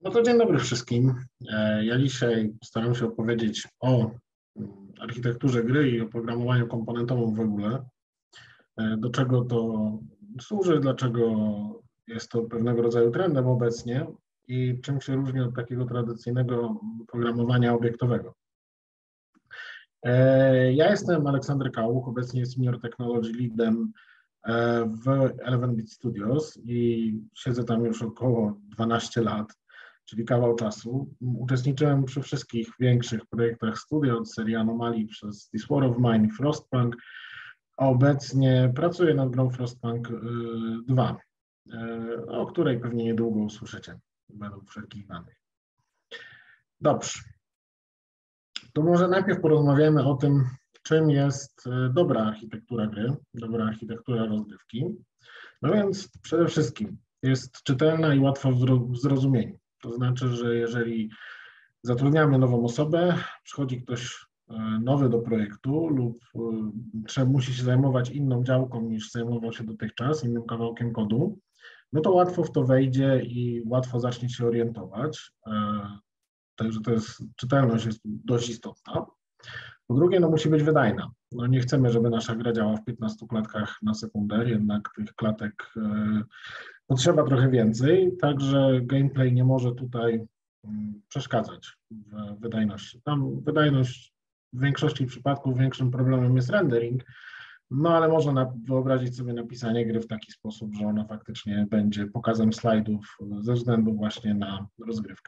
No to dzień dobry wszystkim. Ja dzisiaj staram się opowiedzieć o architekturze gry i o programowaniu komponentowym w ogóle. Do czego to służy, dlaczego jest to pewnego rodzaju trendem obecnie i czym się różni od takiego tradycyjnego programowania obiektowego. Ja jestem Aleksander Kałuch, obecnie Senior Technology Leadem w 11-Bit Studios i siedzę tam już około 12 lat, czyli kawał czasu. Uczestniczyłem przy wszystkich większych projektach studia, od serii Anomalii przez This War of Mine i Frostpunk, a obecnie pracuję nad grą Frostpunk 2, o której pewnie niedługo usłyszycie, według wszelkich danych. Dobrze, to może najpierw porozmawiamy o tym, czym jest dobra architektura gry, dobra architektura rozgrywki. No więc przede wszystkim jest czytelna i łatwa w zrozumieniu. To znaczy, że jeżeli zatrudniamy nową osobę, przychodzi ktoś nowy do projektu lub musi się zajmować inną działką niż zajmował się dotychczas, innym kawałkiem kodu, no to łatwo w to wejdzie i łatwo zacznie się orientować. Także czytelność jest dość istotna. Po drugie, no musi być wydajna. No nie chcemy, żeby nasza gra działała w 15 klatkach na sekundę, jednak tych klatek potrzeba trochę więcej, także gameplay nie może tutaj przeszkadzać w wydajności. Tam wydajność w większości przypadków większym problemem jest rendering, no ale można wyobrazić sobie napisanie gry w taki sposób, że ona faktycznie będzie pokazem slajdów ze względu właśnie na rozgrywkę.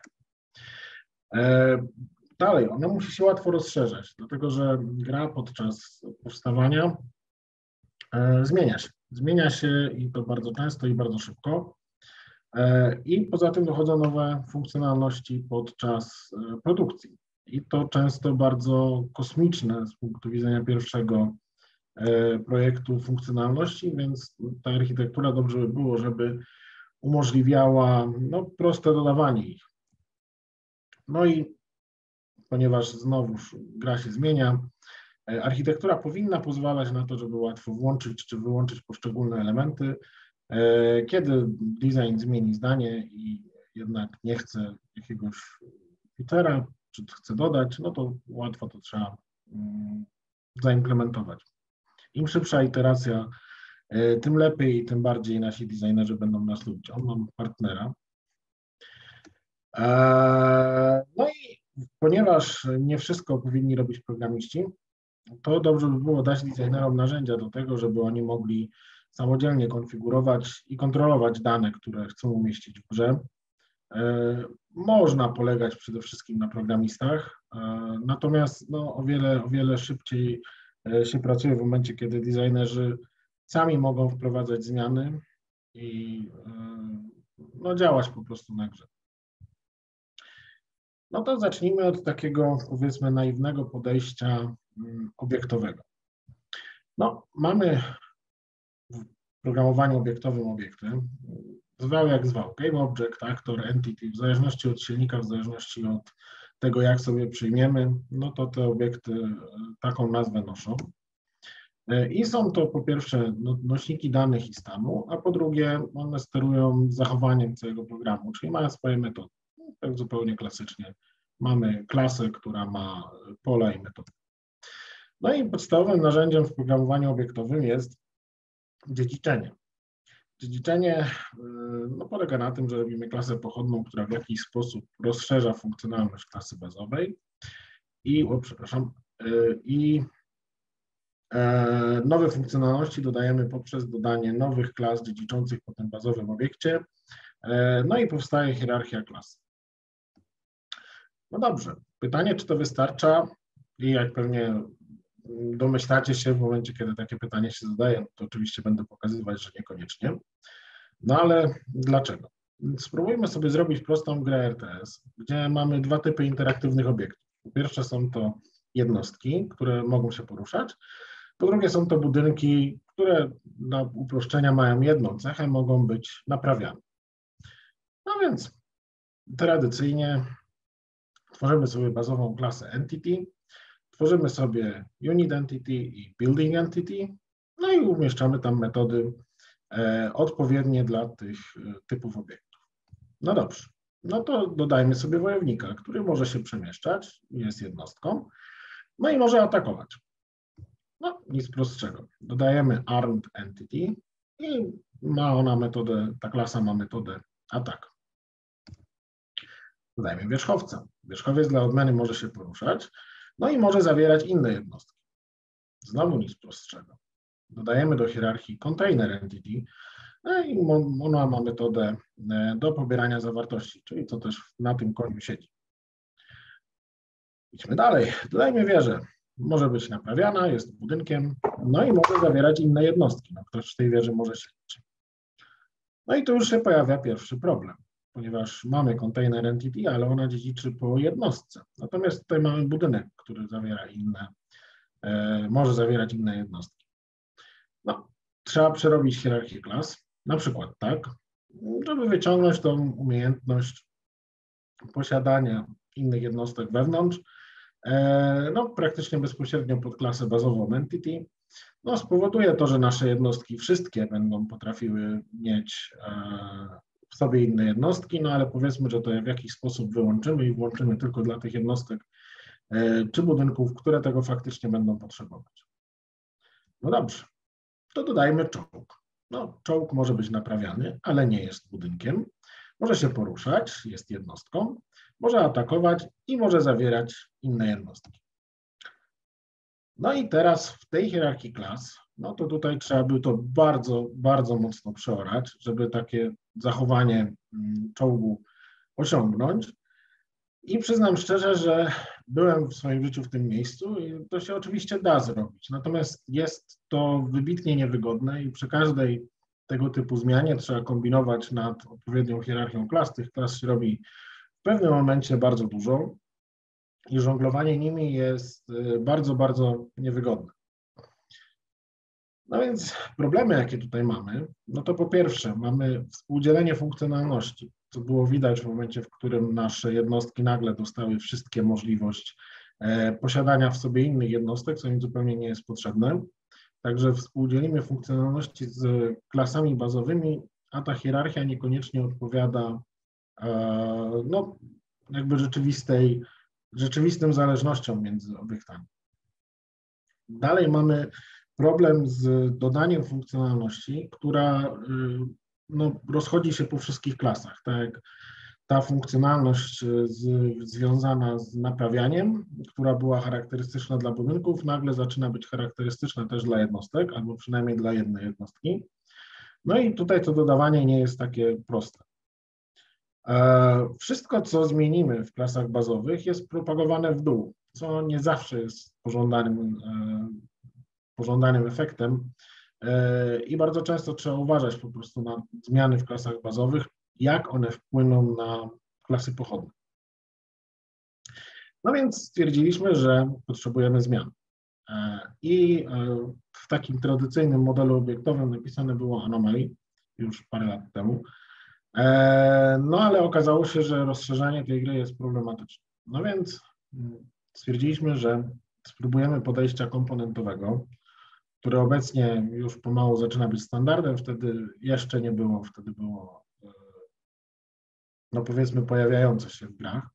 Dalej, ona musi się łatwo rozszerzać, dlatego że gra podczas powstawania zmienia się. Zmienia się i to bardzo często i bardzo szybko. I poza tym dochodzą nowe funkcjonalności podczas produkcji. I to często bardzo kosmiczne z punktu widzenia pierwszego projektu funkcjonalności, więc ta architektura dobrze by było, żeby umożliwiała proste dodawanie ich. No i ponieważ znowuż gra się zmienia, architektura powinna pozwalać na to, żeby łatwo włączyć czy wyłączyć poszczególne elementy. Kiedy design zmieni zdanie i jednak nie chce jakiegoś feature'a, czy chce dodać, no to łatwo to trzeba zaimplementować. Im szybsza iteracja, tym lepiej i tym bardziej nasi designerzy będą nas lubić. Mam partnera. No i ponieważ nie wszystko powinni robić programiści, to dobrze by było dać designerom narzędzia do tego, żeby oni mogli samodzielnie konfigurować i kontrolować dane, które chcą umieścić w grze. Można polegać przede wszystkim na programistach, natomiast o wiele szybciej się pracuje w momencie, kiedy designerzy sami mogą wprowadzać zmiany i działać po prostu na grze. No to zacznijmy od takiego, powiedzmy, naiwnego podejścia obiektowego. Mamy w programowaniu obiektowym obiekty, zwał jak zwał, GameObject, Actor, Entity, w zależności od silnika, w zależności od tego, jak sobie przyjmiemy, no to te obiekty taką nazwę noszą. I są to po pierwsze nośniki danych i stanu, a po drugie one sterują zachowaniem całego programu, czyli mają swoje metody. Tak zupełnie klasycznie. Mamy klasę, która ma pola i metody. No i podstawowym narzędziem w programowaniu obiektowym jest dziedziczenie. Dziedziczenie polega na tym, że robimy klasę pochodną, która w jakiś sposób rozszerza funkcjonalność klasy bazowej i nowe funkcjonalności dodajemy poprzez dodanie nowych klas dziedziczących po tym bazowym obiekcie. No i powstaje hierarchia klas. No dobrze, pytanie, czy to wystarcza? I jak pewnie domyślacie się w momencie, kiedy takie pytanie się zadaje, to oczywiście będę pokazywać, że niekoniecznie. No ale dlaczego? Spróbujmy sobie zrobić prostą grę RTS, gdzie mamy dwa typy interaktywnych obiektów. Po pierwsze są to jednostki, które mogą się poruszać. Po drugie są to budynki, które dla uproszczenia mają jedną cechę, mogą być naprawiane. No więc tradycyjnie tworzymy sobie bazową klasę Entity, tworzymy sobie Unit Entity i Building Entity, no i umieszczamy tam metody odpowiednie dla tych typów obiektów. No dobrze, No to dodajmy sobie wojownika, który może się przemieszczać, jest jednostką, no i może atakować. No, nic prostszego. Dodajemy armed entity i ma ona metodę, ta klasa ma metodę attack. Dodajmy wierzchowca. Wierzchowiec dla odmiany może się poruszać, no i może zawierać inne jednostki. Znowu nic prostszego. Dodajemy do hierarchii container entity i ona ma metodę do pobierania zawartości, czyli to też na tym koniu siedzi. Idźmy dalej. Dodajmy wieżę. Może być naprawiana, jest budynkiem, no i może zawierać inne jednostki. No, ktoś w tej wieży może siedzieć. No i tu już się pojawia pierwszy problem, ponieważ mamy container entity, ale ona dziedziczy po jednostce. Natomiast tutaj mamy budynek, który zawiera inne, może zawierać inne jednostki. No, trzeba przerobić hierarchię klas, na przykład tak, żeby wyciągnąć tą umiejętność posiadania innych jednostek wewnątrz, no praktycznie bezpośrednio pod klasę bazową entity, no spowoduje to, że nasze jednostki wszystkie będą potrafiły mieć w sobie inne jednostki, no ale powiedzmy, że to w jakiś sposób wyłączymy i włączymy tylko dla tych jednostek czy budynków, które tego faktycznie będą potrzebować. No dobrze, to dodajmy czołg. No, czołg może być naprawiany, ale nie jest budynkiem. Może się poruszać, jest jednostką, może atakować i może zawierać inne jednostki. No i teraz w tej hierarchii klas, no to tutaj trzeba by to bardzo, bardzo mocno przeorać, żeby takie zachowanie czołgu osiągnąć. I przyznam szczerze, że byłem w swoim życiu w tym miejscu i to się oczywiście da zrobić. Natomiast jest to wybitnie niewygodne i przy każdej tego typu zmianie trzeba kombinować nad odpowiednią hierarchią klas. Tych klas się robi w pewnym momencie bardzo dużo i żonglowanie nimi jest bardzo, bardzo niewygodne. No więc problemy, jakie tutaj mamy, no to po pierwsze mamy współdzielenie funkcjonalności, co było widać w momencie, w którym nasze jednostki nagle dostały wszystkie możliwość posiadania w sobie innych jednostek, co im zupełnie nie jest potrzebne. Także współdzielimy funkcjonalności z klasami bazowymi, a ta hierarchia niekoniecznie odpowiada no, jakby rzeczywistym zależnościom między obiektami. Dalej mamy problem z dodaniem funkcjonalności, która no, rozchodzi się po wszystkich klasach. Tak jak ta funkcjonalność związana z naprawianiem, która była charakterystyczna dla budynków, nagle zaczyna być charakterystyczna też dla jednostek, albo przynajmniej dla jednej jednostki. No i tutaj to dodawanie nie jest takie proste. Wszystko, co zmienimy w klasach bazowych, jest propagowane w dół, co nie zawsze jest pożądanym efektem i bardzo często trzeba uważać po prostu na zmiany w klasach bazowych, jak one wpłyną na klasy pochodne. No więc stwierdziliśmy, że potrzebujemy zmian. I w takim tradycyjnym modelu obiektowym napisane było anomaly już parę lat temu. No ale okazało się, że rozszerzanie tej gry jest problematyczne. No więc stwierdziliśmy, że spróbujemy podejścia komponentowego, które obecnie już pomału zaczyna być standardem, wtedy jeszcze nie było, wtedy było, no powiedzmy, pojawiające się w grach.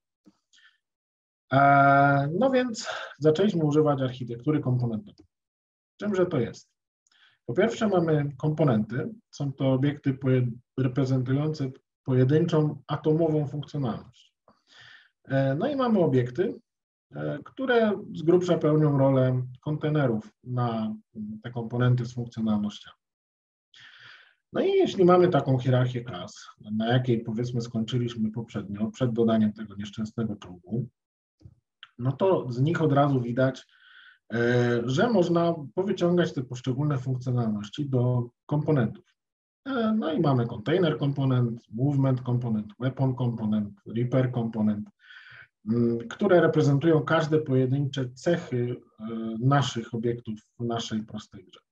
No więc zaczęliśmy używać architektury komponentowej. Czymże to jest? Po pierwsze mamy komponenty, są to obiekty reprezentujące pojedynczą atomową funkcjonalność. No i mamy obiekty, które z grubsza pełnią rolę kontenerów na te komponenty z funkcjonalnościami. No i jeśli mamy taką hierarchię klas, na jakiej powiedzmy skończyliśmy poprzednio, przed dodaniem tego nieszczęsnego czołgu, no to z nich od razu widać, że można powyciągać te poszczególne funkcjonalności do komponentów. No i mamy container komponent, movement komponent, weapon komponent, repair komponent, które reprezentują każde pojedyncze cechy naszych obiektów w naszej prostej grze.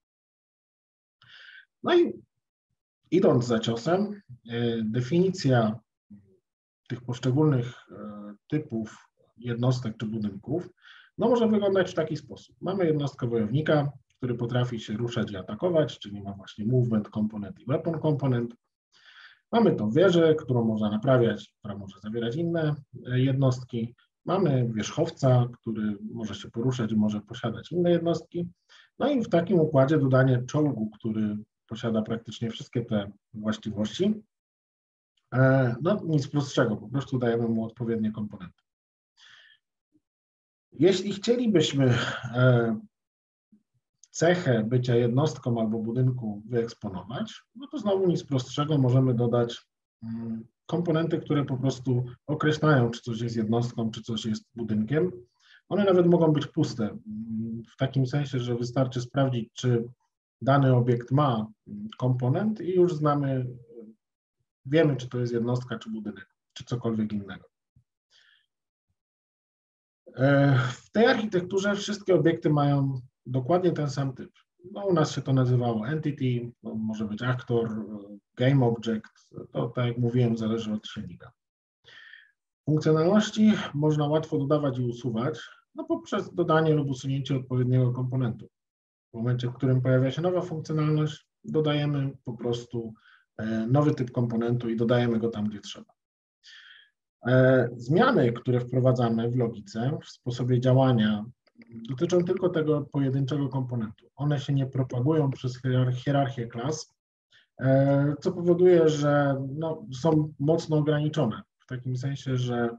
No i idąc za ciosem, definicja tych poszczególnych typów jednostek czy budynków no może wyglądać w taki sposób. Mamy jednostkę wojownika, który potrafi się ruszać i atakować, czyli ma właśnie movement komponent i weapon komponent. Mamy tą wieżę, którą można naprawiać, która może zawierać inne jednostki. Mamy wierzchowca, który może się poruszać i może posiadać inne jednostki. No i w takim układzie dodanie czołgu, który posiada praktycznie wszystkie te właściwości. No nic prostszego, po prostu dajemy mu odpowiednie komponenty. Jeśli chcielibyśmy cechę bycia jednostką albo budynku wyeksponować, no to znowu nic prostszego, możemy dodać komponenty, które po prostu określają, czy coś jest jednostką, czy coś jest budynkiem. One nawet mogą być puste, w takim sensie, że wystarczy sprawdzić, czy dany obiekt ma komponent i już wiemy, czy to jest jednostka, czy budynek, czy cokolwiek innego. W tej architekturze wszystkie obiekty mają dokładnie ten sam typ. No, u nas się to nazywało entity, no, może być actor, game object, to tak jak mówiłem, zależy od silnika. Funkcjonalności można łatwo dodawać i usuwać, no, poprzez dodanie lub usunięcie odpowiedniego komponentu. W momencie, w którym pojawia się nowa funkcjonalność, dodajemy po prostu nowy typ komponentu i dodajemy go tam, gdzie trzeba. Zmiany, które wprowadzamy w logice, w sposobie działania, dotyczą tylko tego pojedynczego komponentu. One się nie propagują przez hierarchię klas, co powoduje, że no, są mocno ograniczone. W takim sensie, że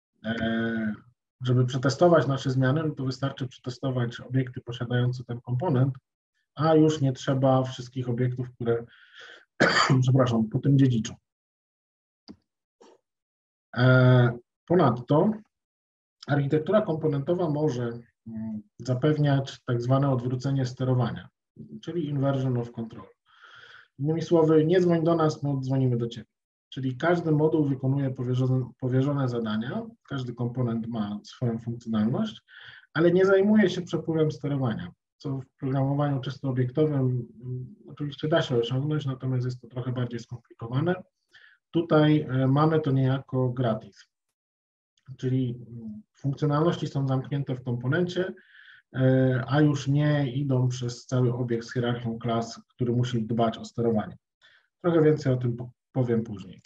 żeby przetestować nasze zmiany, no to wystarczy przetestować obiekty posiadające ten komponent, a już nie trzeba wszystkich obiektów, które, przepraszam, po tym dziedziczą. Ponadto architektura komponentowa może zapewniać tak zwane odwrócenie sterowania, czyli inversion of control. Innymi słowy, nie dzwoń do nas, my dzwonimy do ciebie. Czyli każdy moduł wykonuje powierzone zadania, każdy komponent ma swoją funkcjonalność, ale nie zajmuje się przepływem sterowania, co w programowaniu czysto obiektowym oczywiście da się osiągnąć, natomiast jest to trochę bardziej skomplikowane. Tutaj mamy to niejako gratis, czyli funkcjonalności są zamknięte w komponencie, a już nie idą przez cały obiekt z hierarchią klas, który musi dbać o sterowanie. Trochę więcej o tym powiem później.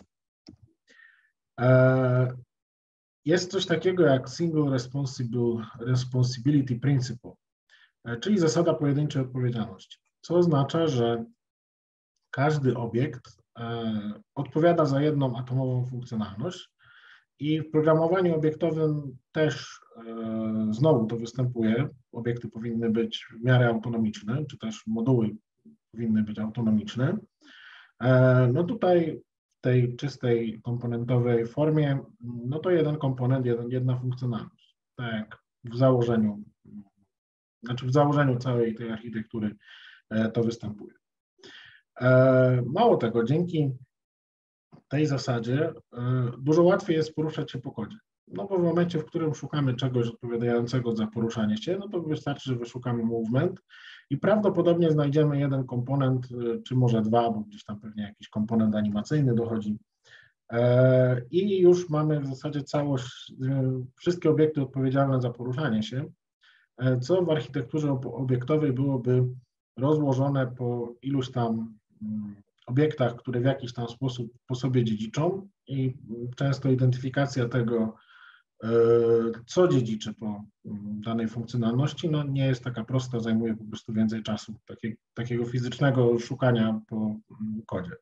Jest coś takiego jak Single Responsibility Principle, czyli zasada pojedynczej odpowiedzialności, co oznacza, że każdy obiekt odpowiada za jedną atomową funkcjonalność i w programowaniu obiektowym też znowu to występuje. Obiekty powinny być w miarę autonomiczne, czy też moduły powinny być autonomiczne. No tutaj w tej czystej komponentowej formie, no to jeden komponent, jedna funkcjonalność. Tak jak w założeniu, znaczy w założeniu całej tej architektury to występuje. Mało tego, dzięki tej zasadzie dużo łatwiej jest poruszać się po kodzie. No bo w momencie, w którym szukamy czegoś odpowiadającego za poruszanie się, no to wystarczy, że wyszukamy movement i prawdopodobnie znajdziemy jeden komponent, czy może dwa, bo gdzieś tam pewnie jakiś komponent animacyjny dochodzi. I już mamy w zasadzie całość, wszystkie obiekty odpowiedzialne za poruszanie się, co w architekturze obiektowej byłoby rozłożone po iluś tam obiektach, które w jakiś tam sposób po sobie dziedziczą i często identyfikacja tego, co dziedziczy po danej funkcjonalności, no nie jest taka prosta, zajmuje po prostu więcej czasu, takiego fizycznego szukania po kodzie.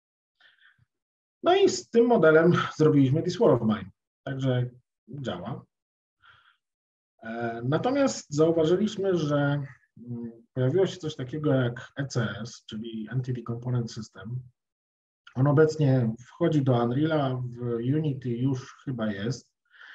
No i z tym modelem zrobiliśmy This War of Mine, także działa. Natomiast zauważyliśmy, że pojawiło się coś takiego jak ECS, czyli Entity Component System. On obecnie wchodzi do Unreala, w Unity już chyba jest.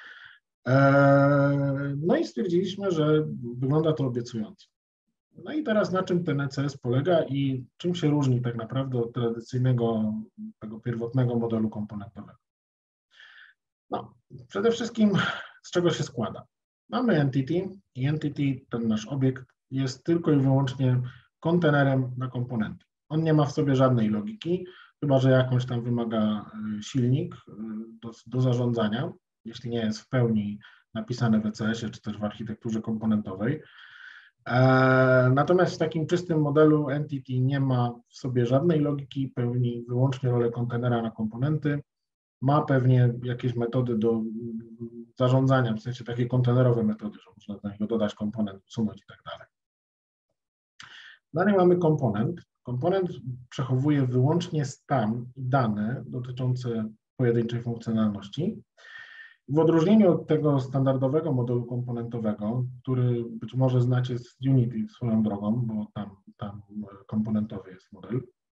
No i stwierdziliśmy, że wygląda to obiecująco. No i teraz na czym ten ECS polega i czym się różni tak naprawdę od tradycyjnego, tego pierwotnego modelu komponentowego? No, przede wszystkim z czego się składa? Mamy entity i entity, ten nasz obiekt, jest tylko i wyłącznie kontenerem na komponenty. On nie ma w sobie żadnej logiki, chyba że jakąś tam wymaga silnik do zarządzania, jeśli nie jest w pełni napisane w ECS-ie czy też w architekturze komponentowej. Natomiast w takim czystym modelu Entity nie ma w sobie żadnej logiki, pełni wyłącznie rolę kontenera na komponenty. Ma pewnie jakieś metody do zarządzania, w sensie takie kontenerowe metody, że można do niego dodać komponent, usunąć i tak dalej. Dalej mamy komponent. Komponent przechowuje wyłącznie stan i dane dotyczące pojedynczej funkcjonalności. W odróżnieniu od tego standardowego modelu komponentowego, który być może znacie z Unity swoją drogą, bo tam komponentowy jest model,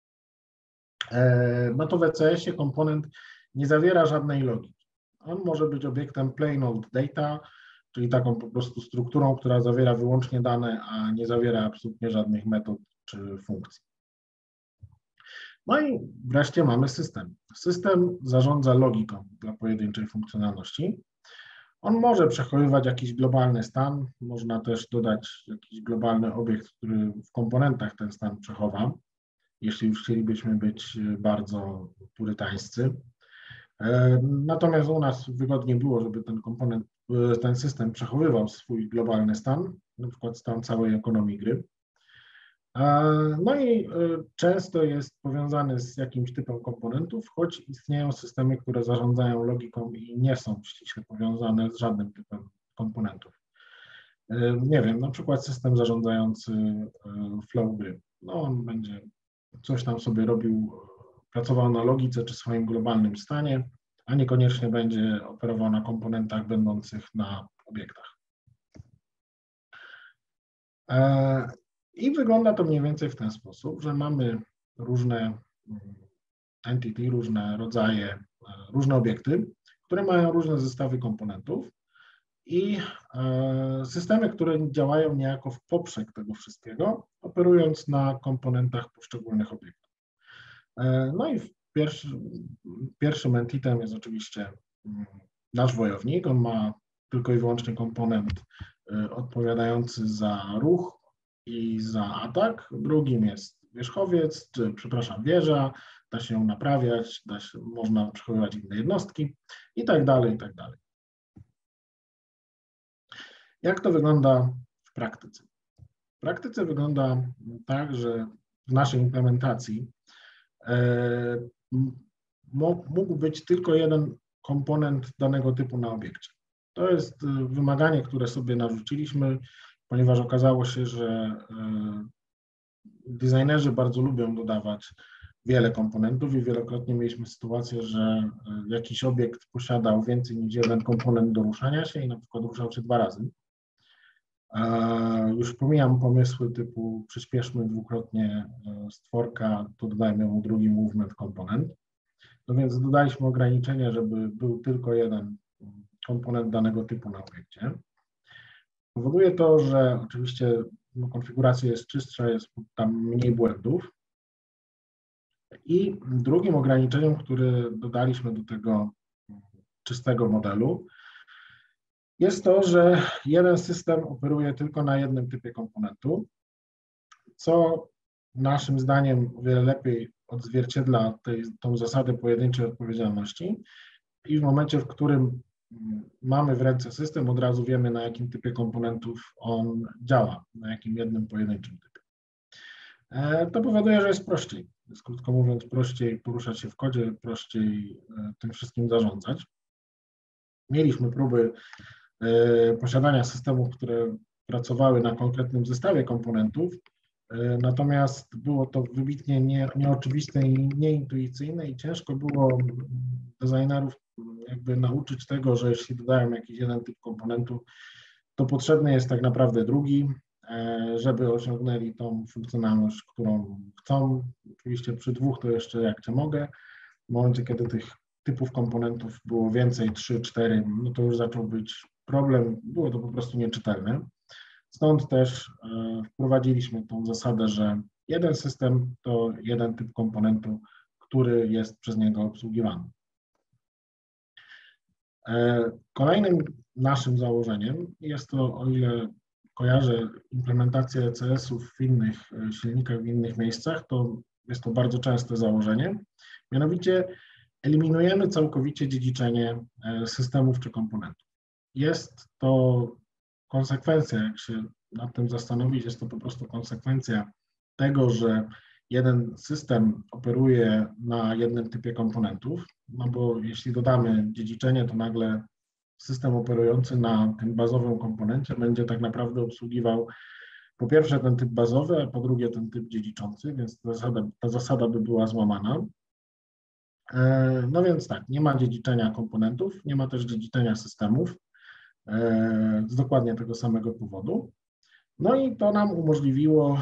no to w ECS-ie komponent nie zawiera żadnej logiki. On może być obiektem plain old data, czyli taką po prostu strukturą, która zawiera wyłącznie dane, a nie zawiera absolutnie żadnych metod czy funkcji. No i wreszcie mamy system. System zarządza logiką dla pojedynczej funkcjonalności. On może przechowywać jakiś globalny stan, można też dodać jakiś globalny obiekt, który w komponentach ten stan przechowa, jeśli już chcielibyśmy być bardzo purytańscy. Natomiast u nas wygodnie było, żeby ten system przechowywał swój globalny stan, na przykład stan całej ekonomii gry. No i często jest powiązany z jakimś typem komponentów, choć istnieją systemy, które zarządzają logiką i nie są ściśle powiązane z żadnym typem komponentów. Nie wiem, na przykład system zarządzający flow gry. No on będzie coś tam sobie robił, pracował na logice czy swoim globalnym stanie, a niekoniecznie będzie operował na komponentach będących na obiektach. I wygląda to mniej więcej w ten sposób, że mamy różne entity, różne rodzaje, różne obiekty, które mają różne zestawy komponentów i systemy, które działają niejako w poprzek tego wszystkiego, operując na komponentach poszczególnych obiektów. No i pierwszym entitem jest oczywiście nasz wojownik. On ma tylko i wyłącznie komponent odpowiadający za ruch i za atak. Drugim jest wierzchowiec, wieża, da się ją naprawiać, można przechowywać inne jednostki i tak dalej, i tak dalej. Jak to wygląda w praktyce? W praktyce wygląda tak, że w naszej implementacji mógł być tylko jeden komponent danego typu na obiekcie. To jest wymaganie, które sobie narzuciliśmy, ponieważ okazało się, że designerzy bardzo lubią dodawać wiele komponentów i wielokrotnie mieliśmy sytuację, że jakiś obiekt posiadał więcej niż jeden komponent do ruszania się i na przykład ruszał się 2 razy. Już pomijam pomysły typu przyspieszmy dwukrotnie stworka, to dodajmy mu drugi movement komponent. No więc dodaliśmy ograniczenie, żeby był tylko jeden komponent danego typu na obiekcie. Powoduje to, że oczywiście konfiguracja jest czystsza, jest tam mniej błędów. I drugim ograniczeniem, które dodaliśmy do tego czystego modelu, jest to, że jeden system operuje tylko na jednym typie komponentu, co naszym zdaniem o wiele lepiej odzwierciedla tą zasadę pojedynczej odpowiedzialności i w momencie, w którym mamy w ręce system, od razu wiemy, na jakim typie komponentów on działa, na jakim jednym pojedynczym typie. To powoduje, że jest prościej. Jest, krótko mówiąc, prościej poruszać się w kodzie, prościej tym wszystkim zarządzać. Mieliśmy próby posiadania systemów, które pracowały na konkretnym zestawie komponentów, natomiast było to wybitnie nieoczywiste i nieintuicyjne i ciężko było designerów jakby nauczyć tego, że jeśli dodają jakiś jeden typ komponentów, to potrzebny jest tak naprawdę drugi, żeby osiągnęli tą funkcjonalność, którą chcą. Oczywiście przy 2 to jeszcze jak cię mogę. W momencie, kiedy tych typów komponentów było więcej, 3, 4, no to już zaczął być problem, było to po prostu nieczytelne. Stąd też wprowadziliśmy tą zasadę, że jeden system to jeden typ komponentu, który jest przez niego obsługiwany. Kolejnym naszym założeniem jest to, o ile kojarzę implementację ECS-ów w innych silnikach, w innych miejscach, to jest to bardzo częste założenie. Mianowicie eliminujemy całkowicie dziedziczenie systemów czy komponentów. Jest to konsekwencja, jak się nad tym zastanowić. Jest to po prostu konsekwencja tego, że jeden system operuje na jednym typie komponentów, no bo jeśli dodamy dziedziczenie, to nagle system operujący na tym bazowym komponencie będzie tak naprawdę obsługiwał po pierwsze ten typ bazowy, a po drugie ten typ dziedziczący, więc ta zasada by była złamana. No więc tak, nie ma dziedziczenia komponentów, nie ma też dziedziczenia systemów z dokładnie tego samego powodu. No i to nam umożliwiło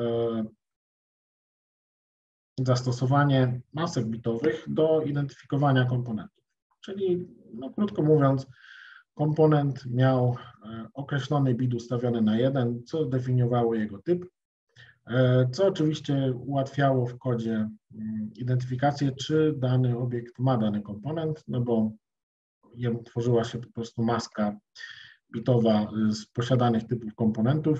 zastosowanie masek bitowych do identyfikowania komponentów. Czyli, no, krótko mówiąc, komponent miał określony bit ustawiony na 1, co definiowało jego typ, co oczywiście ułatwiało w kodzie identyfikację, czy dany obiekt ma dany komponent, no bo jemu tworzyła się po prostu maska bitowa z posiadanych typów komponentów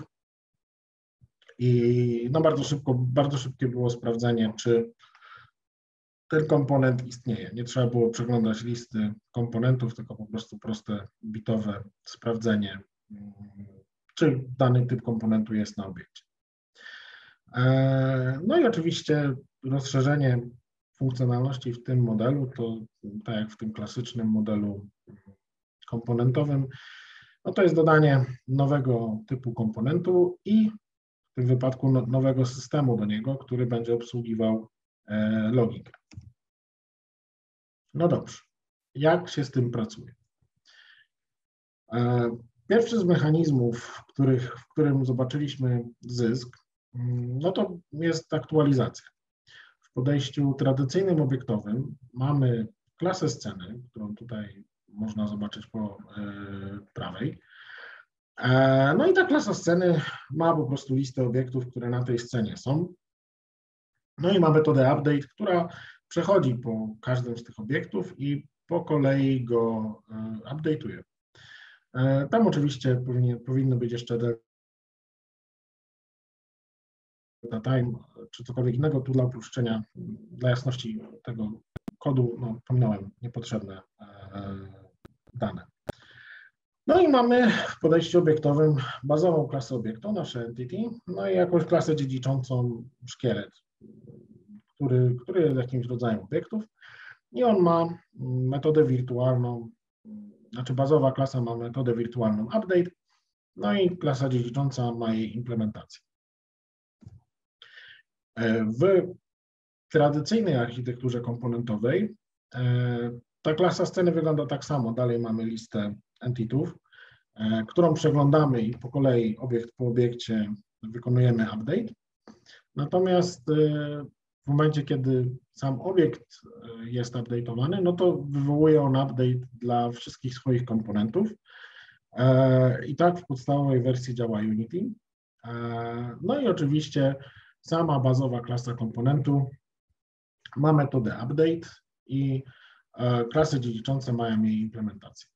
i no bardzo szybkie było sprawdzenie, czy ten komponent istnieje. Nie trzeba było przeglądać listy komponentów, tylko po prostu proste bitowe sprawdzenie, czy dany typ komponentu jest na obiekcie. No i oczywiście rozszerzenie funkcjonalności w tym modelu, to tak jak w tym klasycznym modelu komponentowym, no to jest dodanie nowego typu komponentu i w tym wypadku nowego systemu do niego, który będzie obsługiwał logikę. No dobrze, jak się z tym pracuje? Pierwszy z mechanizmów, w którym zobaczyliśmy zysk, no to jest aktualizacja. W podejściu tradycyjnym obiektowym mamy klasę sceny, którą tutaj można zobaczyć po prawej. No i ta klasa sceny ma po prostu listę obiektów, które na tej scenie są. No i ma metodę update, która przechodzi po każdym z tych obiektów i po kolei go update'uje. Tam oczywiście powinno być jeszcze time czy cokolwiek innego. Tu dla uproszczenia, dla jasności tego kodu, no, pominąłem niepotrzebne dane. No i mamy w podejściu obiektowym bazową klasę obiektu, nasze entity, no i jakąś klasę dziedziczącą szkielet, który jest jakimś rodzajem obiektów i on ma metodę wirtualną, znaczy bazowa klasa ma metodę wirtualną update, no i klasa dziedzicząca ma jej implementację. W tradycyjnej architekturze komponentowej ta klasa sceny wygląda tak samo. Dalej mamy listę entitów, którą przeglądamy i po kolei obiekt po obiekcie wykonujemy update. Natomiast w momencie, kiedy sam obiekt jest update'owany, no to wywołuje on update dla wszystkich swoich komponentów. I tak w podstawowej wersji działa Unity. No i oczywiście sama bazowa klasa komponentu ma metodę update i klasy dziedziczące mają jej implementację.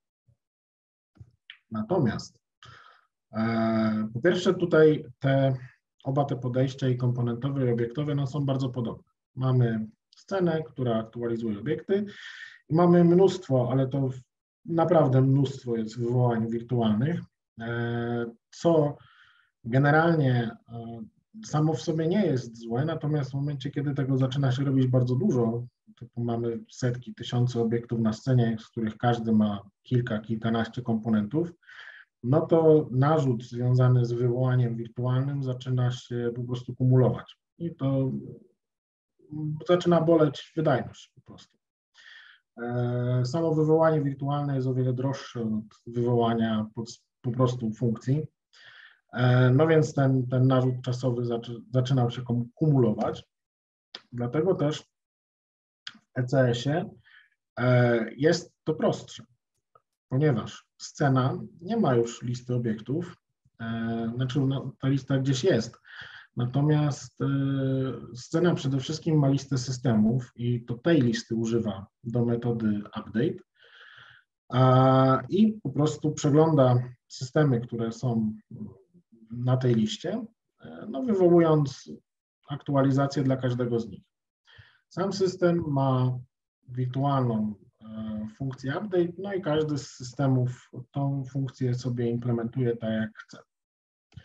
Natomiast po pierwsze tutaj oba te podejścia i komponentowe i obiektowe no, są bardzo podobne. Mamy scenę, która aktualizuje obiekty i mamy mnóstwo, ale to naprawdę mnóstwo jest wywołań wirtualnych, co generalnie samo w sobie nie jest złe, natomiast w momencie, kiedy tego zaczyna się robić bardzo dużo, typu mamy setki, tysiące obiektów na scenie, z których każdy ma kilkanaście komponentów, no to narzut związany z wywołaniem wirtualnym zaczyna się po prostu kumulować i to zaczyna boleć wydajność po prostu. Samo wywołanie wirtualne jest o wiele droższe od wywołania po prostu funkcji. No więc ten narzut czasowy zaczynał się kumulować. Dlatego też w ECS-ie jest to prostsze, ponieważ scena nie ma już listy obiektów, znaczy no, ta lista gdzieś jest, natomiast scena przede wszystkim ma listę systemów i to tej listy używa do metody update i po prostu przegląda systemy, które są na tej liście, no, wywołując aktualizację dla każdego z nich. Sam system ma wirtualną funkcję update, no i każdy z systemów tą funkcję sobie implementuje tak jak chce.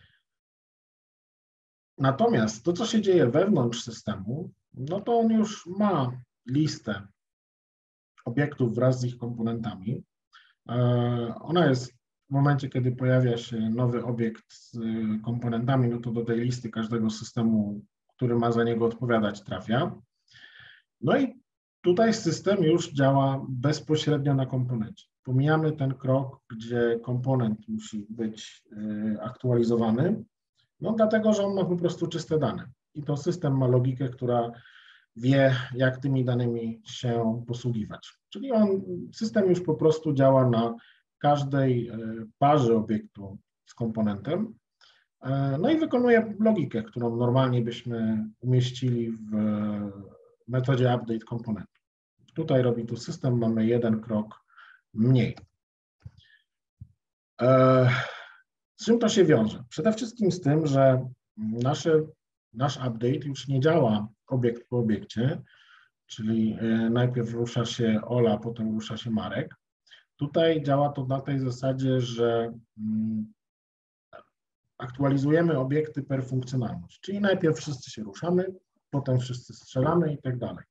Natomiast to, co się dzieje wewnątrz systemu, no to on już ma listę obiektów wraz z ich komponentami. Ona jest w momencie, kiedy pojawia się nowy obiekt z komponentami, no to do tej listy każdego systemu, który ma za niego odpowiadać, trafia. No i tutaj system już działa bezpośrednio na komponencie. Pomijamy ten krok, gdzie komponent musi być aktualizowany, no dlatego, że on ma po prostu czyste dane. I to system ma logikę, która wie, jak tymi danymi się posługiwać. Czyli system już po prostu działa na każdej parze obiektu z komponentem, no i wykonuje logikę, którą normalnie byśmy umieścili w metodzie update komponentu. Tutaj robi to system, mamy jeden krok mniej. Z czym to się wiąże? Przede wszystkim z tym, że nasz update już nie działa obiekt po obiekcie, czyli najpierw rusza się Ola, potem rusza się Marek. Tutaj działa to na tej zasadzie, że aktualizujemy obiekty per funkcjonalność, czyli najpierw wszyscy się ruszamy, potem wszyscy strzelamy i tak dalej.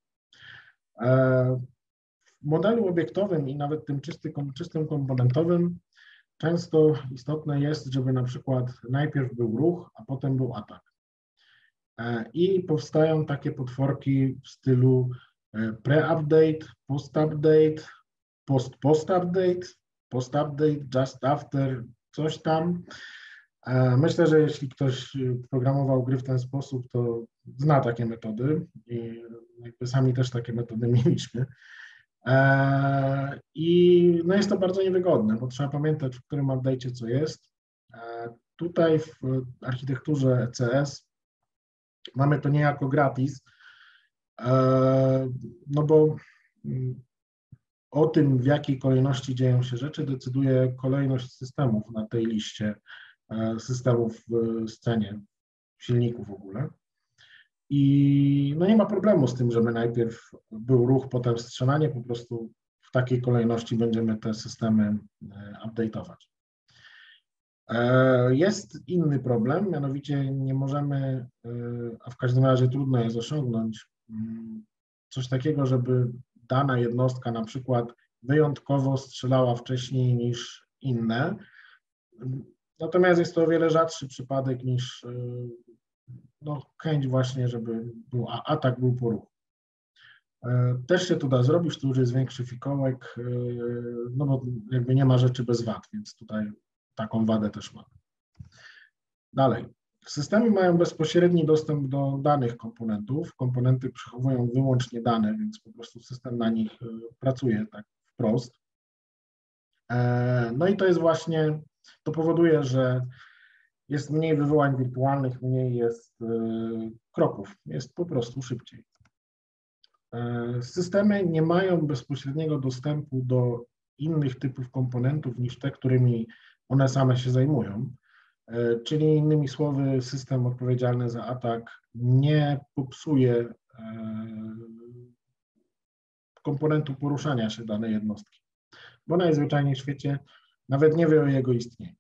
W modelu obiektowym i nawet tym czystym komponentowym często istotne jest, żeby na przykład najpierw był ruch, a potem był atak. I powstają takie potworki w stylu pre-update, post-update, post-post-update, post-update, just after, coś tam. Myślę, że jeśli ktoś programował gry w ten sposób, to zna takie metody i jakby sami też takie metody mieliśmy. I no jest to bardzo niewygodne, bo trzeba pamiętać, w którym update'cie co jest. Tutaj w architekturze ECS mamy to niejako gratis, no bo o tym, w jakiej kolejności dzieją się rzeczy, decyduje kolejność systemów na tej liście systemów w scenie, silników w ogóle. I no nie ma problemu z tym, żeby najpierw był ruch, potem strzelanie, po prostu w takiej kolejności będziemy te systemy update'ować. Jest inny problem, mianowicie nie możemy, a w każdym razie trudno jest osiągnąć, coś takiego, żeby dana jednostka na przykład wyjątkowo strzelała wcześniej niż inne. Natomiast jest to o wiele rzadszy przypadek niż no, chęć właśnie, żeby atak był po ruchu. Też się to da zrobić, to już jest większy fikołek, no bo jakby nie ma rzeczy bez wad, więc tutaj taką wadę też mamy. Dalej. Systemy mają bezpośredni dostęp do danych komponentów. Komponenty przechowują wyłącznie dane, więc po prostu system na nich pracuje tak wprost. No i to jest właśnie, to powoduje, że jest mniej wywołań wirtualnych, mniej jest kroków, jest po prostu szybciej. Systemy nie mają bezpośredniego dostępu do innych typów komponentów niż te, którymi one same się zajmują. Czyli innymi słowy, system odpowiedzialny za atak nie popsuje komponentu poruszania się danej jednostki, bo najzwyczajniej w świecie nawet nie wie o jego istnieniu.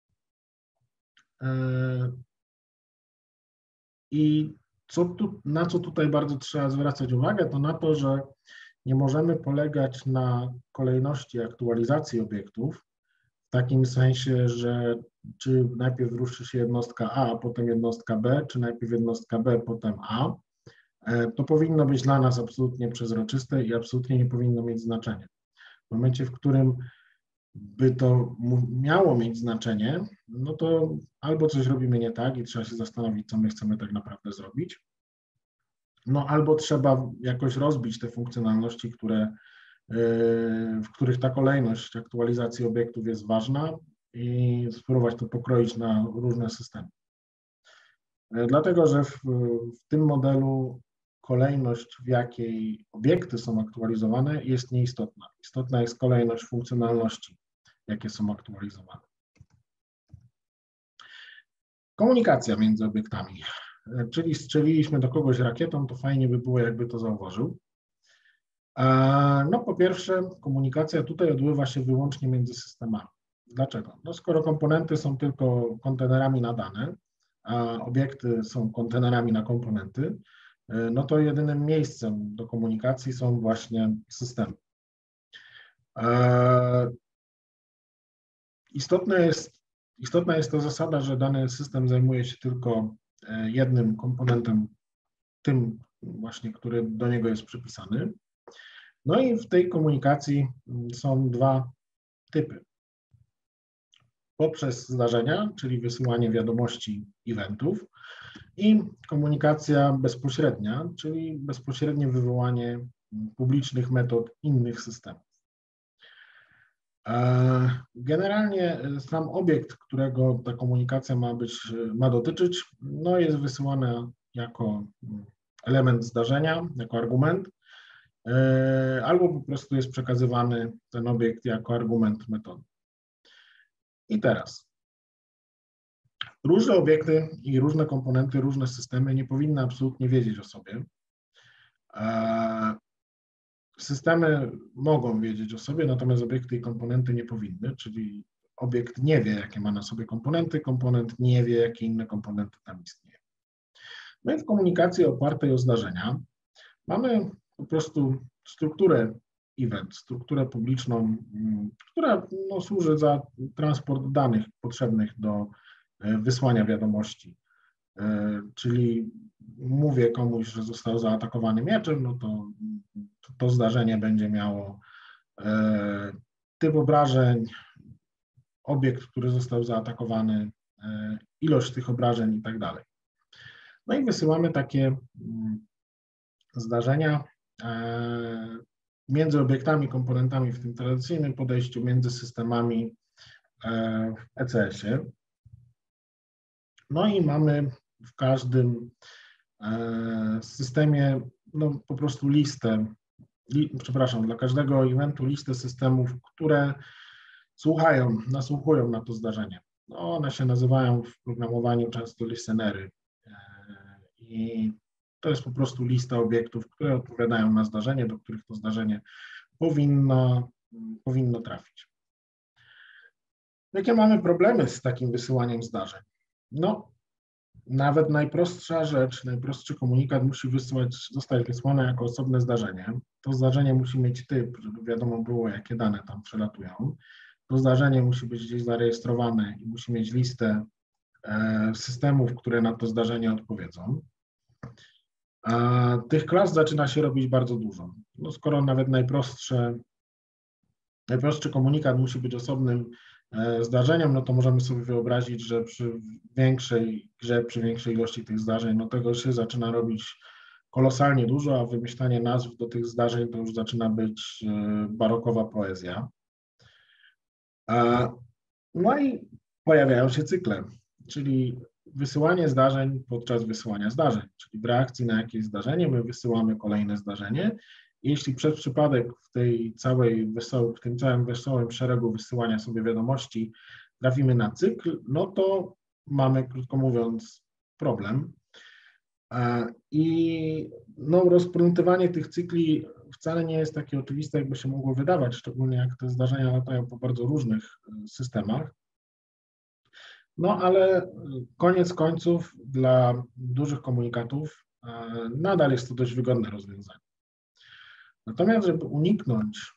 I na co tutaj bardzo trzeba zwracać uwagę, to na to, że nie możemy polegać na kolejności aktualizacji obiektów, w takim sensie, że czy najpierw ruszy się jednostka A, a potem jednostka B, czy najpierw jednostka B, potem A. To powinno być dla nas absolutnie przezroczyste i absolutnie nie powinno mieć znaczenia. W momencie, w którym by to miało mieć znaczenie, no to albo coś robimy nie tak i trzeba się zastanowić, co my chcemy tak naprawdę zrobić, no albo trzeba jakoś rozbić te funkcjonalności, w których ta kolejność aktualizacji obiektów jest ważna i spróbować to pokroić na różne systemy. Dlatego, że w tym modelu kolejność, w jakiej obiekty są aktualizowane, jest nieistotna. Istotna jest kolejność funkcjonalności, jakie są aktualizowane. Komunikacja między obiektami. Czyli strzeliliśmy do kogoś rakietą, to fajnie by było, jakby to zauważył. No po pierwsze, komunikacja tutaj odbywa się wyłącznie między systemami. Dlaczego? No skoro komponenty są tylko kontenerami na dane, a obiekty są kontenerami na komponenty, no to jedynym miejscem do komunikacji są właśnie systemy. Istotna jest ta zasada, że dany system zajmuje się tylko jednym komponentem, tym właśnie, który do niego jest przypisany. No i w tej komunikacji są dwa typy. Poprzez zdarzenia, czyli wysyłanie wiadomości, eventów, i komunikacja bezpośrednia, czyli bezpośrednie wywołanie publicznych metod innych systemów. Generalnie sam obiekt, którego ta komunikacja ma dotyczyć, no jest wysyłany jako element zdarzenia, jako argument, albo po prostu jest przekazywany ten obiekt jako argument metody. I teraz różne obiekty i różne komponenty, różne systemy nie powinny absolutnie wiedzieć o sobie. Systemy mogą wiedzieć o sobie, natomiast obiekty i komponenty nie powinny, czyli obiekt nie wie, jakie ma na sobie komponenty, komponent nie wie, jakie inne komponenty tam istnieją. No i w komunikacji opartej o zdarzenia mamy po prostu strukturę event, strukturę publiczną, która służy za transport danych potrzebnych do wysłania wiadomości. Czyli mówię komuś, że został zaatakowany mieczem, no to zdarzenie będzie miało typ obrażeń, obiekt, który został zaatakowany, ilość tych obrażeń i tak dalej. No i wysyłamy takie zdarzenia między obiektami, komponentami w tym tradycyjnym podejściu, między systemami w ECS-ie. No i mamy w każdym systemie po prostu dla każdego eventu listę systemów, które nasłuchują na to zdarzenie. No, one się nazywają w programowaniu często listenery i to jest po prostu lista obiektów, które odpowiadają na zdarzenie, do których to zdarzenie powinno trafić. Jakie mamy problemy z takim wysyłaniem zdarzeń? No, nawet najprostsza rzecz, najprostszy komunikat musi zostać wysłany jako osobne zdarzenie. To zdarzenie musi mieć typ, żeby wiadomo było, jakie dane tam przelatują. To zdarzenie musi być gdzieś zarejestrowane i musi mieć listę systemów, które na to zdarzenie odpowiedzą. Tych klas zaczyna się robić bardzo dużo. No, skoro nawet najprostszy komunikat musi być osobnym zdarzeniem, no to możemy sobie wyobrazić, że przy większej grze, przy większej ilości tych zdarzeń, no tego się zaczyna robić kolosalnie dużo, a wymyślanie nazw do tych zdarzeń to już zaczyna być barokowa poezja. No i pojawiają się cykle, czyli wysyłanie zdarzeń podczas wysyłania zdarzeń, czyli w reakcji na jakieś zdarzenie my wysyłamy kolejne zdarzenie. Jeśli przez przypadek w tym całym wesołym szeregu wysyłania sobie wiadomości trafimy na cykl, no to mamy, krótko mówiąc, problem. I rozplątywanie tych cykli wcale nie jest takie oczywiste, jakby się mogło wydawać, szczególnie jak te zdarzenia latają po bardzo różnych systemach. No ale koniec końców dla dużych komunikatów nadal jest to dość wygodne rozwiązanie. Natomiast, żeby uniknąć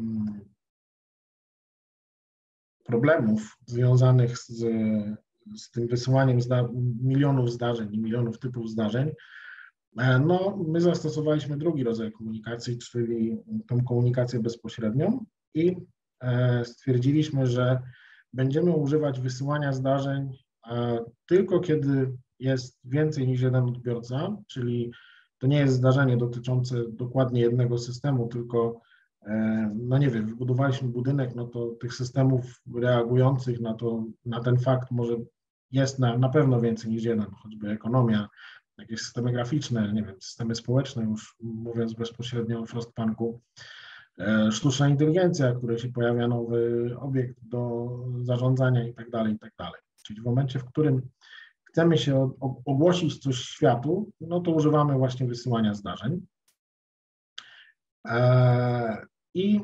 problemów związanych z tym wysyłaniem milionów zdarzeń i milionów typów zdarzeń, no my zastosowaliśmy drugi rodzaj komunikacji, czyli tą komunikację bezpośrednią i stwierdziliśmy, że będziemy używać wysyłania zdarzeń tylko kiedy jest więcej niż jeden odbiorca, czyli to nie jest zdarzenie dotyczące dokładnie jednego systemu, tylko no nie wiem, wybudowaliśmy budynek, no to tych systemów reagujących na ten fakt może jest na pewno więcej niż jeden, choćby ekonomia, jakieś systemy graficzne, nie wiem, systemy społeczne, już mówiąc bezpośrednio o Frostpunku, sztuczna inteligencja, której się pojawia nowy obiekt do zarządzania i tak dalej, i tak dalej. Czyli w momencie, w którym chcemy się ogłosić coś światu, no to używamy właśnie wysyłania zdarzeń. I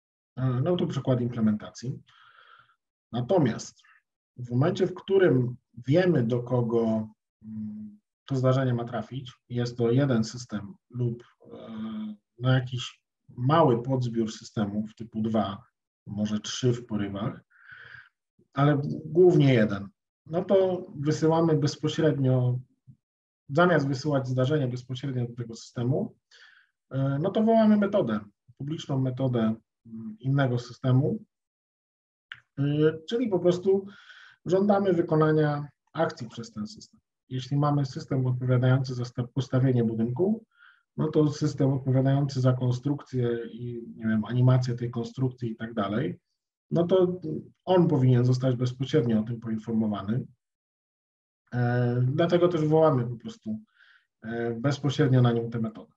no to przykład implementacji. Natomiast w momencie, w którym wiemy, do kogo to zdarzenie ma trafić, jest to jeden system lub na jakiś mały podzbiór systemów typu 2, może 3 w porywach, ale głównie jeden, no to wysyłamy bezpośrednio, zamiast wysyłać zdarzenie bezpośrednio do tego systemu, no to wołamy metodę, publiczną metodę innego systemu, czyli po prostu żądamy wykonania akcji przez ten system. Jeśli mamy system odpowiadający za postawienie budynku, no to system odpowiadający za konstrukcję i nie wiem, animację tej konstrukcji i tak dalej, no to on powinien zostać bezpośrednio o tym poinformowany. Dlatego też wołamy po prostu bezpośrednio na nim tę metodę.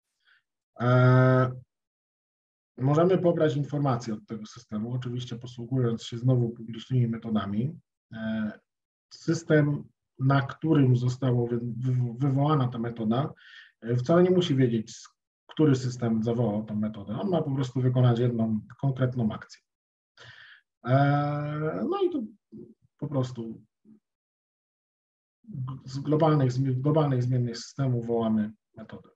Możemy pobrać informacje od tego systemu, oczywiście posługując się znowu publicznymi metodami. System, na którym została wywołana ta metoda, wcale nie musi wiedzieć, który system zawołał tę metodę. On ma po prostu wykonać jedną konkretną akcję. No i to po prostu z globalnej zmiennej systemu wołamy metodę.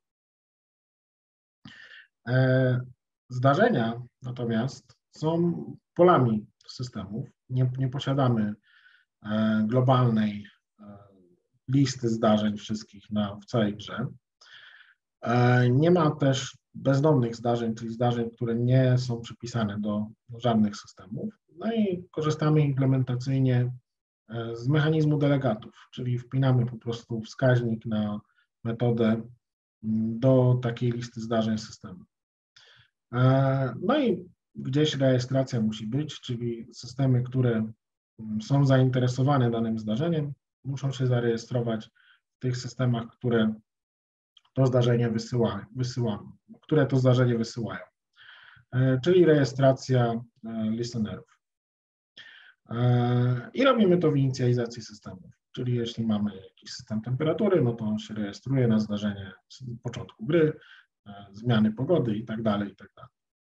Zdarzenia natomiast są polami systemów. Nie posiadamy globalnej listy zdarzeń wszystkich w całej grze. Nie ma też bezdomnych zdarzeń, czyli zdarzeń, które nie są przypisane do żadnych systemów. No i korzystamy implementacyjnie z mechanizmu delegatów, czyli wpinamy po prostu wskaźnik na metodę do takiej listy zdarzeń systemu. No i gdzieś rejestracja musi być, czyli systemy, które są zainteresowane danym zdarzeniem, muszą się zarejestrować w tych systemach, które to zdarzenie wysyłają, czyli rejestracja listenerów. I robimy to w inicjalizacji systemów, czyli jeśli mamy jakiś system temperatury, no to on się rejestruje na zdarzenie z początku gry, zmiany pogody i tak dalej, i tak dalej.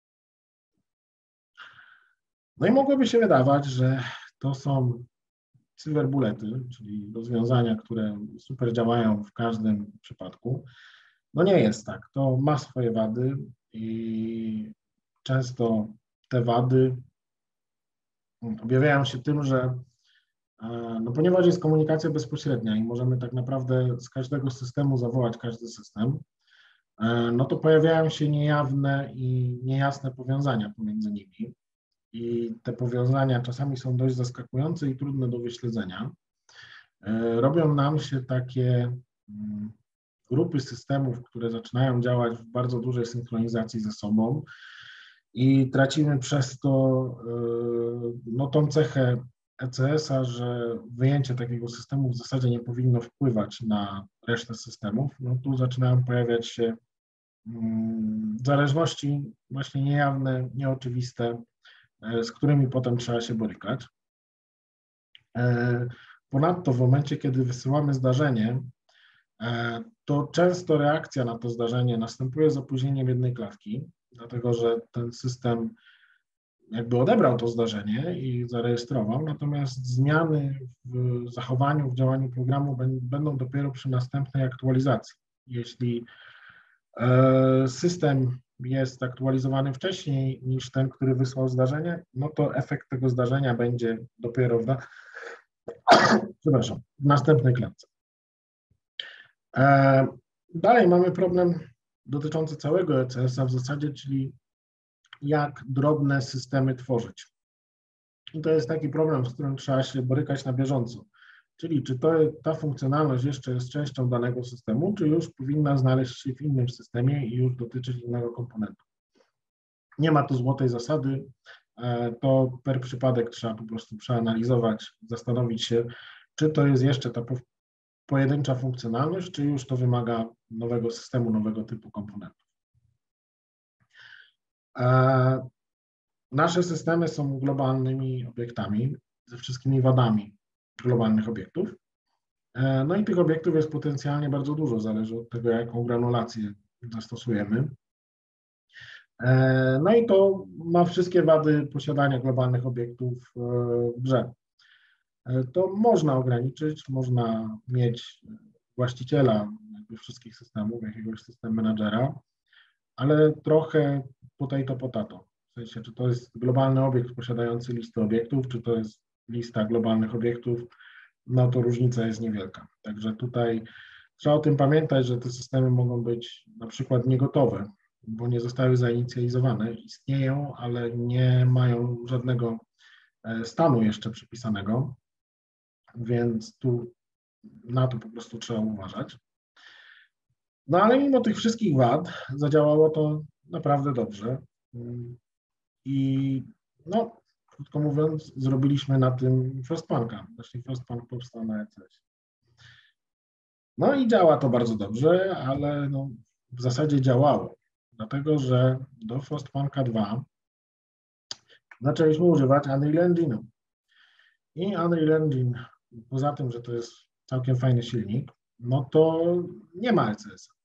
No i mogłoby się wydawać, że to są silver bullety, czyli rozwiązania, które super działają w każdym przypadku. No nie jest tak. To ma swoje wady i często te wady objawiają się tym, że no ponieważ jest komunikacja bezpośrednia i możemy tak naprawdę z każdego systemu zawołać każdy system, no to pojawiają się niejawne i niejasne powiązania pomiędzy nimi. I te powiązania czasami są dość zaskakujące i trudne do wyśledzenia. Robią nam się takie grupy systemów, które zaczynają działać w bardzo dużej synchronizacji ze sobą i tracimy przez to no, tą cechę ECS-a, że wyjęcie takiego systemu w zasadzie nie powinno wpływać na resztę systemów. No tu zaczynają pojawiać się zależności właśnie niejawne, nieoczywiste, z którymi potem trzeba się borykać. Ponadto w momencie, kiedy wysyłamy zdarzenie, to często reakcja na to zdarzenie następuje z opóźnieniem jednej klatki, dlatego że ten system jakby odebrał to zdarzenie i zarejestrował, natomiast zmiany w zachowaniu, w działaniu programu będą dopiero przy następnej aktualizacji. Jeśli system jest aktualizowany wcześniej niż ten, który wysłał zdarzenie, no to efekt tego zdarzenia będzie dopiero w następnej klatce. Dalej mamy problem dotyczący całego ECS-a w zasadzie, czyli jak drobne systemy tworzyć. I to jest taki problem, z którym trzeba się borykać na bieżąco. Czyli czy ta funkcjonalność jeszcze jest częścią danego systemu, czy już powinna znaleźć się w innym systemie i już dotyczyć innego komponentu. Nie ma tu złotej zasady, to per przypadek trzeba po prostu przeanalizować, zastanowić się, czy to jest jeszcze ta pojedyncza funkcjonalność, czy już to wymaga nowego systemu, nowego typu komponentów. Nasze systemy są globalnymi obiektami ze wszystkimi wadami globalnych obiektów. No i tych obiektów jest potencjalnie bardzo dużo, zależy od tego, jaką granulację zastosujemy. No i to ma wszystkie wady posiadania globalnych obiektów w grze. to można ograniczyć, można mieć właściciela jakby wszystkich systemów, jakiegoś system menadżera, ale trochę potato potato. W sensie, czy to jest globalny obiekt posiadający listę obiektów, czy to jest lista globalnych obiektów, no to różnica jest niewielka. Także tutaj trzeba o tym pamiętać, że te systemy mogą być na przykład niegotowe, bo nie zostały zainicjalizowane, istnieją, ale nie mają żadnego stanu jeszcze przypisanego, więc tu na to po prostu trzeba uważać. No ale mimo tych wszystkich wad zadziałało to naprawdę dobrze i no, krótko mówiąc, zrobiliśmy na tym Frostpunka. Właśnie Frostpunk powstał na ECS. No i działa to bardzo dobrze, ale no, w zasadzie działało, dlatego że do Frostpunka 2 zaczęliśmy używać Unreal Engine'u. I Unreal Engine, poza tym, że to jest całkiem fajny silnik, no to nie ma ECS-a.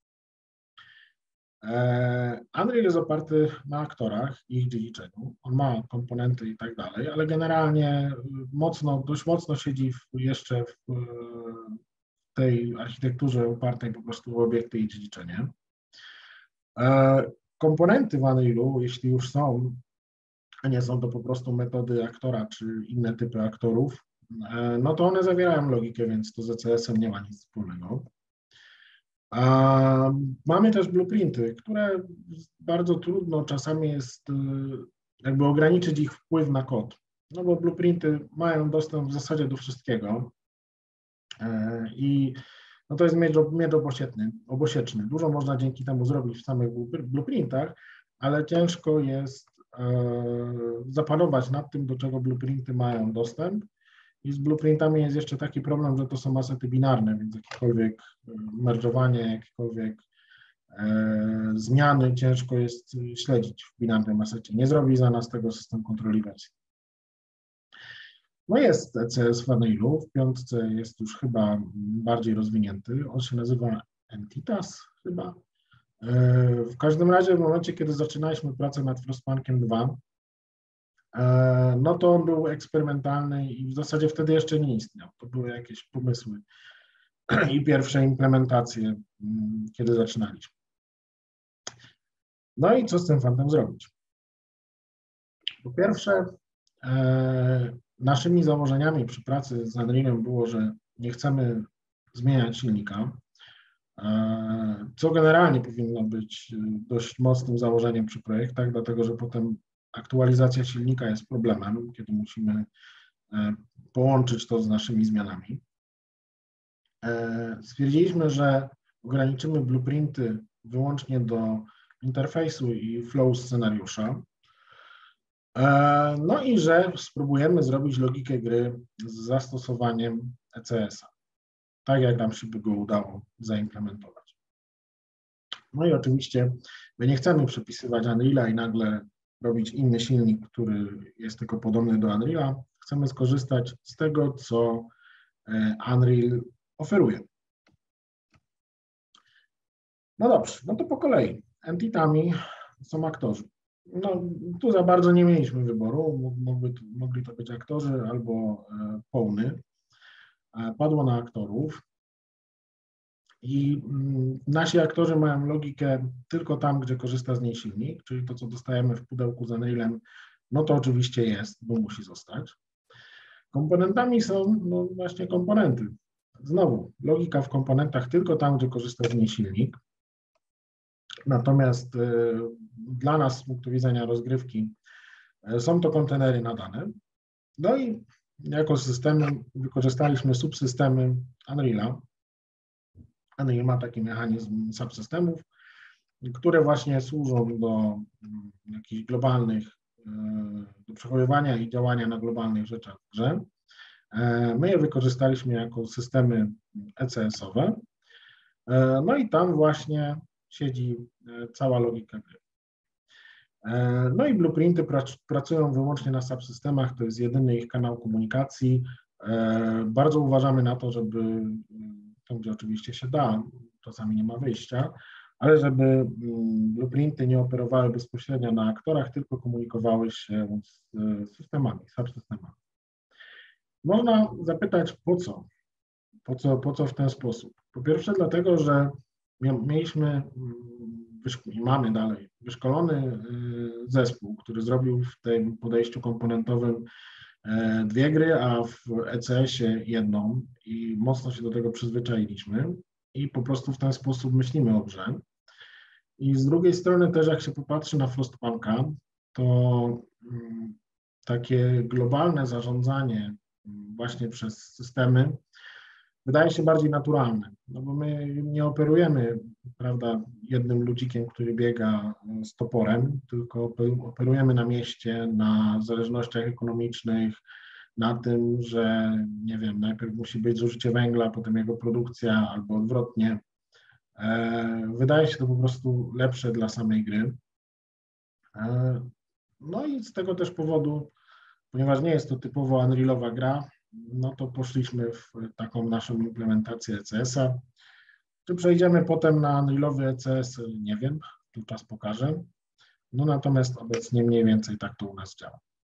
Unreal jest oparty na aktorach i ich dziedziczeniu. On ma komponenty i tak dalej, ale generalnie dość mocno siedzi jeszcze w tej architekturze opartej po prostu o obiekty i dziedziczenie. Komponenty w Unrealu, jeśli już są, a nie są to po prostu metody aktora czy inne typy aktorów, no to one zawierają logikę, więc to z ECS-em nie ma nic wspólnego. Mamy też blueprinty, które bardzo trudno czasami jest jakby ograniczyć ich wpływ na kod, no bo blueprinty mają dostęp w zasadzie do wszystkiego i no to jest miecz obosieczny. Dużo można dzięki temu zrobić w samych blueprintach, ale ciężko jest zapanować nad tym, do czego blueprinty mają dostęp. I z blueprintami jest jeszcze taki problem, że to są asety binarne, więc jakiekolwiek merge'owanie, jakiekolwiek zmiany ciężko jest śledzić w binarnym asecie. Nie zrobi za nas tego system kontroli wersji. No jest ECS w Unrealu, w 5 jest już chyba bardziej rozwinięty. On się nazywa Entitas chyba. W każdym razie w momencie, kiedy zaczynaliśmy pracę nad Frostpunkiem 2, no to on był eksperymentalny i w zasadzie wtedy jeszcze nie istniał. To były jakieś pomysły i pierwsze implementacje, kiedy zaczynaliśmy. No i co z tym fantem zrobić? Po pierwsze, naszymi założeniami przy pracy z Unrealem było, że nie chcemy zmieniać silnika, co generalnie powinno być dość mocnym założeniem przy projektach, dlatego że potem aktualizacja silnika jest problemem, kiedy musimy połączyć to z naszymi zmianami. Stwierdziliśmy, że ograniczymy blueprinty wyłącznie do interfejsu i flow scenariusza. No i że spróbujemy zrobić logikę gry z zastosowaniem ECS-a, tak jak nam się by go udało zaimplementować. No i oczywiście my nie chcemy przepisywać Unreala i nagle robić inny silnik, który jest tylko podobny do Unreala. Chcemy skorzystać z tego, co Unreal oferuje. No dobrze, no to po kolei. Entitami są aktorzy. No, tu za bardzo nie mieliśmy wyboru, mogli to być aktorzy albo pawny. Padło na aktorów i nasi aktorzy mają logikę tylko tam, gdzie korzysta z niej silnik, czyli to, co dostajemy w pudełku z Unrealem, no to oczywiście jest, bo musi zostać. Komponentami są no właśnie komponenty. Znowu, logika w komponentach tylko tam, gdzie korzysta z niej silnik. Natomiast dla nas z punktu widzenia rozgrywki są to kontenery na dane. No i jako systemy wykorzystaliśmy subsystemy Unreala. Unreal ma taki mechanizm subsystemów, które właśnie służą do jakichś globalnych, do przechowywania i działania na globalnych rzeczach w grze. My je wykorzystaliśmy jako systemy ECS-owe. No i tam właśnie siedzi cała logika gry. No i blueprinty pracują wyłącznie na subsystemach, to jest jedyny ich kanał komunikacji. Bardzo uważamy na to, żeby, tam gdzie oczywiście się da, czasami nie ma wyjścia, ale żeby blueprinty nie operowały bezpośrednio na aktorach, tylko komunikowały się z systemami, subsystemami. Można zapytać, po co? Po co w ten sposób? Po pierwsze dlatego, że mieliśmy i mamy dalej wyszkolony zespół, który zrobił w tym podejściu komponentowym 2 gry, a w ECS-ie 1 i mocno się do tego przyzwyczailiśmy i po prostu w ten sposób myślimy o grze. I z drugiej strony też jak się popatrzy na Frostpunka, to takie globalne zarządzanie właśnie przez systemy wydaje się bardziej naturalne, no bo my nie operujemy, prawda, jednym ludzikiem, który biega z toporem, tylko operujemy na mieście, na zależnościach ekonomicznych, na tym, że nie wiem, najpierw musi być zużycie węgla, potem jego produkcja albo odwrotnie. Wydaje się to po prostu lepsze dla samej gry. No i z tego też powodu, ponieważ nie jest to typowo Unrealowa gra, no to poszliśmy w taką naszą implementację ECS-a. Czy przejdziemy potem na Unrealowy ECS, nie wiem, tu czas pokaże. No natomiast obecnie mniej więcej tak to u nas działa.